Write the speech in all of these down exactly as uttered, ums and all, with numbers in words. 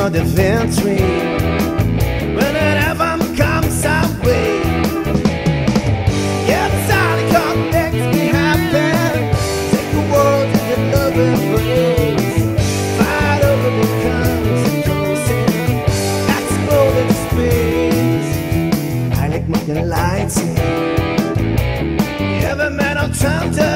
for the victory. When an album comes our way, yeah, Sally God makes me happy. Take the world in the love embrace. Fight over the comes and goes in. Explode in space. I like making lights in. Heavy metal thunder.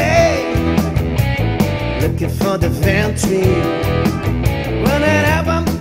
For the victory. When an album